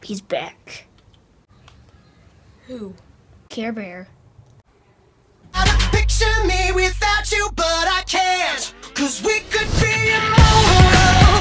he's back. Who? Care Bear. Picture me without you, but I can't, 'cause we could be